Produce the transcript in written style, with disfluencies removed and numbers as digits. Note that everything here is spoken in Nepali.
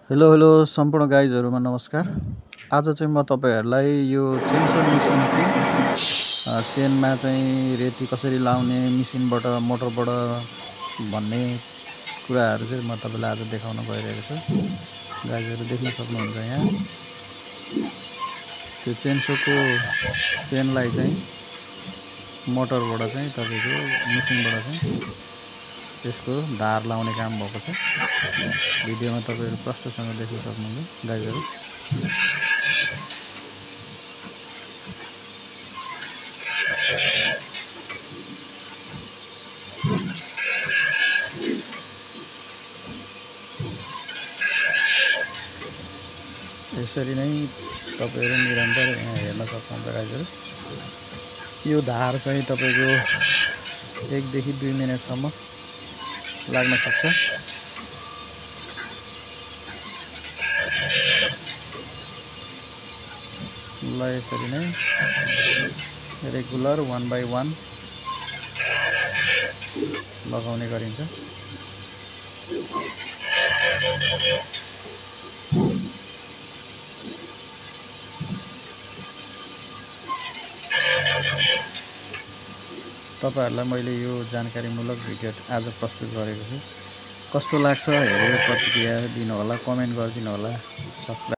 हेलो हेलो सम्पूर्ण गाइजहरुमा नमस्कार। आज चाहिँ म तपाईहरुलाई यो चेनसो मेसिनको चेनमा चाहिँ रेती कसरी लाउने मेसिनबाट मोटरबाट भन्ने कुराहरु चाहिँ म तपाईलाई आज देखाउन गइरहेको छु। गाइजहरु देख्न सक्नुहुन्छ यहाँ त्यो चेनसोको चेनलाई चाहिँ मोटरबाट चाहिँ तपाईको मेसिनबाट चाहिँ त्यसको धार लाउने काम भएको छ। भिडियोमा तपाईहरु प्रष्टसँग देख्न सक्नुहुन्छ गाइजहरु। यसरी नै तपाईहरु निरन्तर यहाँ हेर्न सक्नुहुन्छ गाइजहरु। यो धार चाहिँ तपाईको 1 देखि 2 मिनेटसम्म लाग्न सक्छ। ल यसरी नै रेगुलर 1 by 1 लगाउने गरिन्छ। तपाईहरुलाई मैले यो जानकारीमूलक भिडियो आज प्रस्तुत गरेको छु। कस्तो लाग्छ हेरेर प्रतिक्रिया दिनु होला, कमेन्ट गरिदिनु होला।